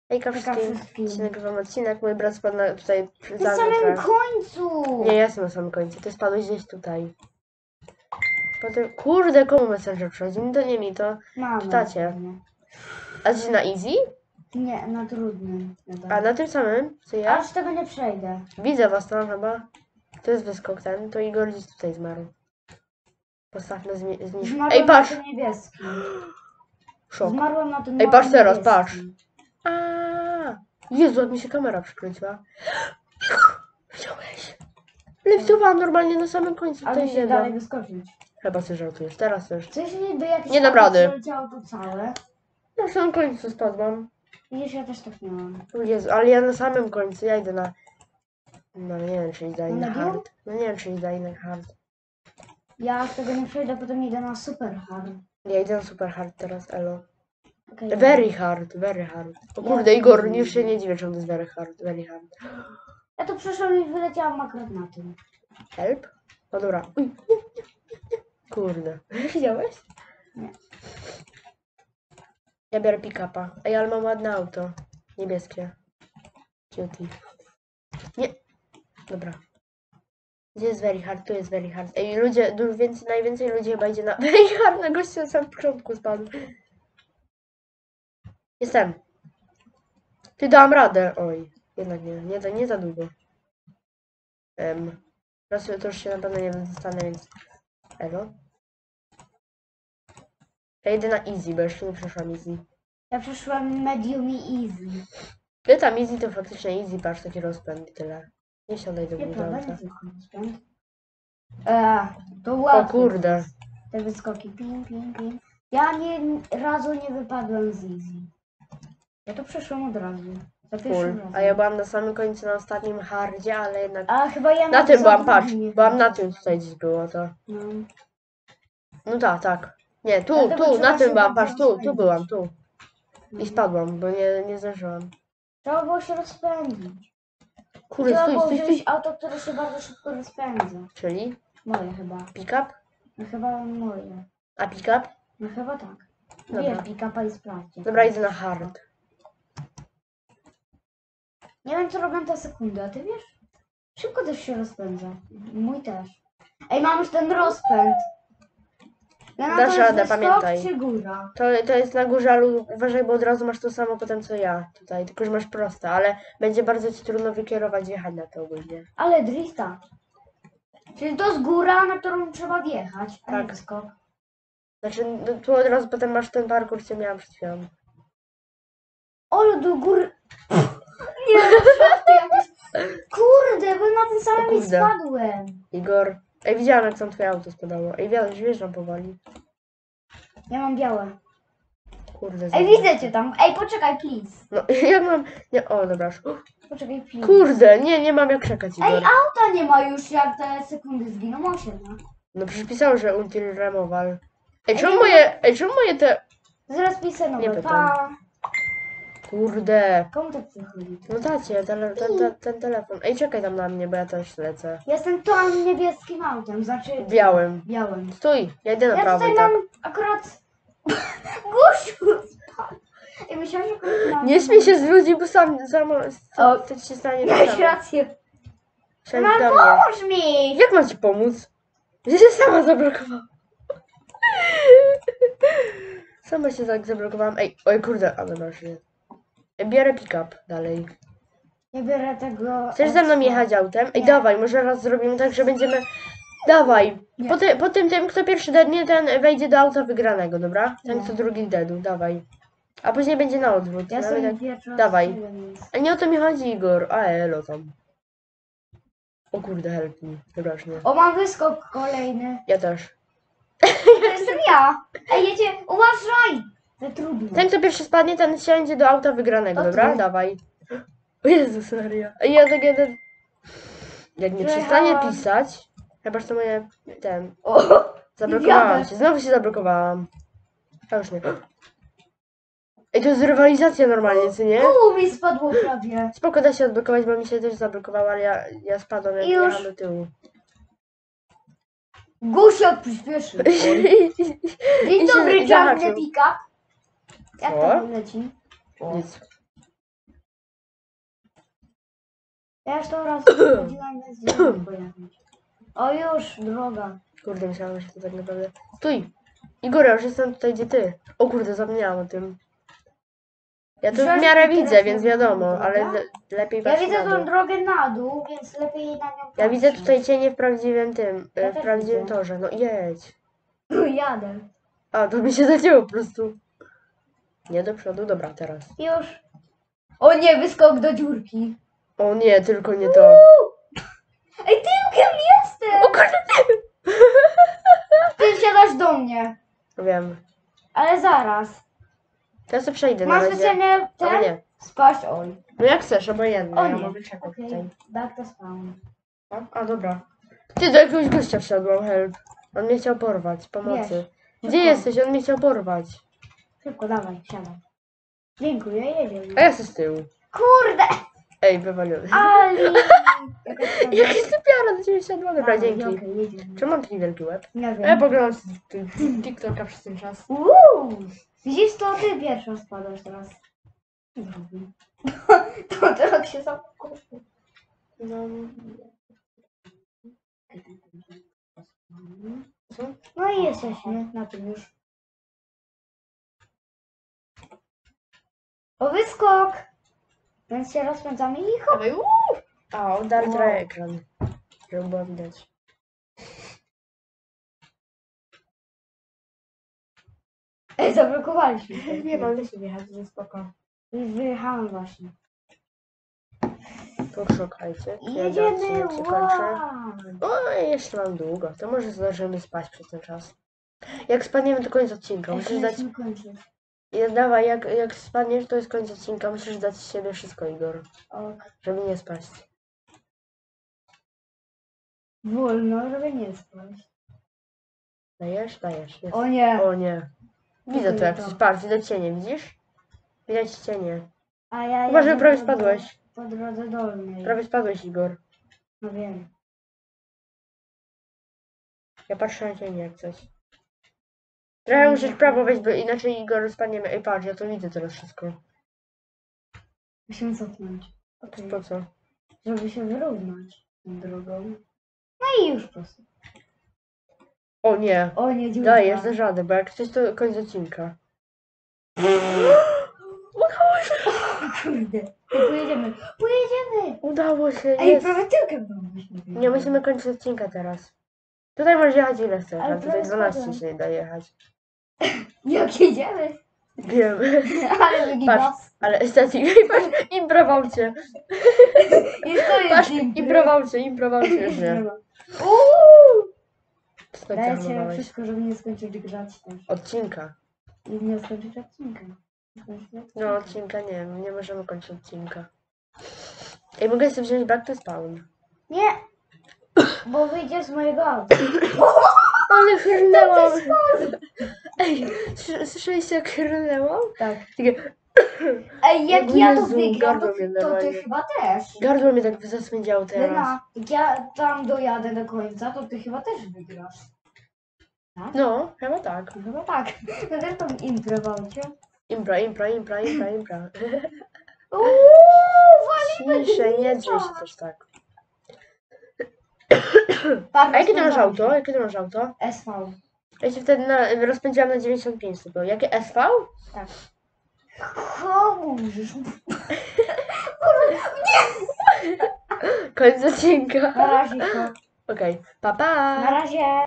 Hejka wszystkim. Dzisiaj nagrywam odcinek. Mój brat spadł tutaj przy Na samym końcu! Nie, ja jestem na samym końcu. Ty spadłeś gdzieś tutaj. Potem, kurde, komu Messenger przychodzi? To nie mi, to Mamy. czytacie. A ty na easy? Nie, na trudnym. A na tym samym? Co ja? Aż tego nie przejdę. Widzę was tam chyba. To jest wyskok ten, to Igor gdzieś tutaj zmarł. Postawmy z nim. Ej, patrz! Na tym niebieskim. Szok. Zmarłam na tym Ej, patrz teraz, niebieskim. patrz. Jezu, jak mi się kamera przykręciła. Widziałeś? Liftowałam normalnie na samym końcu. Ale Tutaj się nie dalej dam. wyskoczyć. Chyba sobie żartujesz. Teraz też. Coś niby jakieś Nie dam rady. przeleciało to całe. Na samym końcu spadłam. Widzisz, ja też tak miałam. O Jezu, ale ja na samym końcu. Ja idę na... No nie wiem, czy idę na medium? hard. No nie wiem, czy idę na hard. Ja z tego nie przejdę, potem idę na super hard. Ja idę na super hard teraz, elo. Okay, Very hard, very hard. O Ja kurde, też Igor, nie już się wiem. nie dziwię, czemu to jest very hard, very hard. Ja to przeszłam i wyleciałam akurat na tym. Help? No dobra. Uj, nie. Kurde. Widziałeś? Nie. Ja biorę pick-upa. Ej, ale mam ładne auto. Niebieskie. Cutie. Nie. Dobra. Gdzie jest very hard? Tu jest very hard. Ej, ludzie, dużo więcej, najwięcej ludzi chyba idzie na very hard. Na gościu na samym początku spadł. Jestem. Ty dałam radę. Oj. Jednak nie za długo. Teraz to już się na pewno nie dostanę, więc... Elo. Ja idę na easy, bo jeszcze nie przeszłam easy. Ja przeszłam medium i easy. Gdy tam easy, to faktycznie easy, patrz, taki rozpęd i tyle. Nie siadaj do mnie do Nieprawda, auta. nie tylko rozpęd. To łatwo. O kurde. Te wyskoki. Ping, ping, ping. Ja razu nie wypadłem z easy. Ja to przeszłam od razu. Za pierwszym Cool. razem. A ja byłam na samym końcu, na ostatnim hardzie, ale jednak... A chyba ja Na tym byłam, patrz. drugim nie Byłam na wypadłem. tym tutaj gdzieś było to. No. No tak. Nie, Dlatego tu, trzeba na tym się byłam, bardzo patrz, tu rozpędzić. byłam, tu. No. I spadłam, bo nie zdążyłam. Trzeba było się rozpędzić. Kurde, Trzeba było stój. wziąć auto, które się bardzo szybko rozpędza. Czyli? Moje chyba. Pick-up? No chyba moje. A pick-up? No chyba tak. Dobra. Wiesz, pick-upa i sprawdźcie. Dobra, idę na hard. Nie wiem, co robią te sekundy, a ty wiesz? Szybko też się rozpędza. Mój też. Ej, mam już ten rozpęd. Ja Dasz to jest radę, wyskok pamiętaj. czy góra? To jest na górze, ale uważaj, bo od razu masz to samo potem co ja tutaj, tylko że masz proste, ale będzie bardzo ci trudno wykierować, jechać na to ogólnie. Ale drifta. Czyli to jest góra, na którą trzeba wjechać, a nie Tak. wyskok. Znaczy, no, tu od razu potem masz ten parkour, co miałam przed chwilą. Olo, do góry. Nie, żarty jakieś. Kurde, bo na tym samym kurde. spadłem. Igor, ej, widziałam jak tam twoje auto spadało. Ej, wjeżdżam powoli. Ja mam białe. Kurde. Ej, zobacz. widzę cię tam. Ej, poczekaj, please. No, jak mam... Nie, o, dobra. Poczekaj, please. Kurde, nie mam jak czekać, Igor. Ej, auta nie ma już, jak te sekundy zginą. 8, no. No przecież pisało, że Until Removal. Ej, nie czemu moje te... Zaraz piszę Nie nowe. pytam. Pa. Kurde. Komu tak przychodzi? No dacie, ten telefon. Ej, czekaj tam na mnie, bo ja też lecę. Jestem tam niebieskim autem, znaczy... Białym. Białym. Stój, ja idę na Ja prawo tutaj i tak. mam akurat... Gusiu spadł. Ej, myślałam, że akurat mam... Nie śmiej się z ludzi, bo O. to ci się stanie Miałeś samo. rację. Przejdź Mam, do mnie. pomóż mi! Jak mam ci pomóc? Że się sama zablokowała. Sama się tak zablokowałam. Ej, oj kurde, ale masz nie. Biorę pick-up dalej. Nie biorę tego... Chcesz ze mną jechać autem? Ej, Nie. dawaj, może raz zrobimy tak, że będziemy... Dawaj. Nie. Po tym, kto pierwszy dednie, ten wejdzie do auta wygranego, dobra? Ten, Nie. kto drugi dedł, dawaj. A później będzie na odwrót. Ja Nawet sobie tak... wieczór... Dawaj. A nie o to mi chodzi, Igor. A elo tam. O kurde, help me. Przepraszam. O, mam wyskok kolejny. Ja też. To jestem ja. Ej, jedzie, uważaj! To trudno. Ten, kto pierwszy spadnie, ten siądzie do auta wygranego, O, dobra? ty. Dawaj. O Jezus Maria. Ej, ja tak jeden... Jak nie przestanie Przejechałam. pisać... Chyba, że to moje... Ten... O, Zablokowałam jadę. się. Znowu się zablokowałam. A już nie. Ej, to jest rywalizacja normalnie, co nie? mi spadło prawie. Spoko, da się odblokować, bo mi się też zablokowało, ale ja spadłam, jak Już. jechałam do tyłu. Gusiok przyspieszy. Dzień I się dobry, zahaczył. czarny pika. Jak Co? tam leci? Nic. Ja już to raz chodziłam, więc nie wiem pojechać. O już, droga. Kurde, myślałam, że to tak naprawdę... Stój! Igor, ja już jestem tutaj, gdzie ty. O kurde, zapomniałam o tym. Ja to w Wziąłeś miarę mi widzę, teraz więc na wiadomo, drogę? ale lepiej Ja patrzeć widzę na tą dół. drogę na dół, więc lepiej na nią patrzeć. Ja widzę tutaj cienie w prawdziwym tym, Ja w też prawdziwym widzę. torze. No jedź. Jadę. A, to mi się zacięło po prostu. Nie do przodu, dobra, teraz. Już. O nie, wyskok do dziurki. O nie, tylko nie to. Ej, tyłkiem jestem! O kurde, Ty siadasz do mnie. wiem. Ale zaraz. To ja sobie przejdę na Mam razie. specjalnie Ale ten nie. spaść on. No jak chcesz, obojętnie. O Ja nie. mogę czekać Okej, tutaj. back to spawn. A, dobra. Ty, do jakiegoś gościa wsiadłam, help. On mnie chciał porwać, pomocy. Wiesz, Gdzie szybko. jesteś? On mnie chciał porwać. Szybko, dawaj, siadaj. Dziękuję, jedziemy. A ja jestem z tyłu. Kurde! Ej, wywaliony. Ali! Jaki sypiara do ciebie siadła? Dobra, dzięki. Okej, jedziemy. Czemu mam taki wielki łeb? Nie A ja wiem. poglądam TikToka przez ten czas. Widzisz, to ty pierwsza spadasz teraz. Drugi. To teraz się zakupił. No. Co? No i jesteśmy na tym już. O, wyskok! Więc się rozpędzamy i hop. Dawaj, A, udarł trochę ekran. Żeby było widać. Ej, zablokowaliśmy się. Nie mam się wjechać, że spoko. Już wyjechałam właśnie. Poszukajcie. Jedziemy! Jak się kończy. Wow. O, jeszcze mam długo. To może zdążymy spać przez ten czas. Jak spadniemy, to koniec odcinka. Musisz dać... Musimy kończyć. Dawaj, jak spadniesz, to jest koniec odcinka. Musisz dać z siebie wszystko, Igor. Ok. Żeby nie spaść. Wolno, żeby nie spać. Dajesz? Dajesz. Jest. O nie. O nie. Widzę to jak coś. Patrz, widać cienie, widzisz? Widać cienie. A ja Uważaj, jadę prawie po spadłeś. Po drodze dolnej. Prawie spadłeś, Igor. No wiem. Ja patrzę na cienie jak coś. Trochę musisz prawo wejść, bo inaczej Igor spadniemy. Ej, patrz, ja to widzę teraz wszystko. Musimy cofnąć. Okej. Po co? Żeby się wyrównać tą drogą. No i już po prostu. O nie. O nie, dziurka. Dajesz za żadę, bo jak coś to koniec odcinka. Kurde. Pojedziemy. Pojedziemy. Udało się, Ej, jest. prawie tyłkiem byliśmy. Nie, musimy kończyć odcinka teraz. Tutaj możesz jechać ile chcesz, Ale ale tutaj prawie 12 spadłem. się nie da jechać. Jak jedziemy? Wiem. Ale wygi Patrz, gaz. ale stacji, patrz, improwałcie. I to jest Patrz, impro. improwałcie już nie. Uuu. Co Dajcie planowałeś? wszystko, żeby nie skończyć grać też. Odcinka. I nie skończyć odcinka. No, odcinka nie możemy kończyć odcinka. Ej, mogę sobie wziąć back to spawn. Nie! Bo wyjdzie z mojego auta. Ale chrnęłam. Ej, słyszeliście jak chrnęłam? Tak. Takie, Ej, jak Jezu, ja to wygram, gardło mnie to ty normalnie. chyba też. gardło mnie tak zasmędziało teraz. Lena, jak ja tam dojadę do końca, to ty chyba też wygrasz. No, chyba tak. Chyba tak. No też tam improwałcie. Impra. Walimy Ciszej, nie drzyj się też tak. Patrz, A jakie ty masz rozpędzamy auto? się. Jakie ty masz auto? SV. Ja się wtedy rozpędziłam na 95 tylko. Jakie SV? Tak. Komuż? Koniec odcinka. Na razie. Okej, pa pa! Na razie.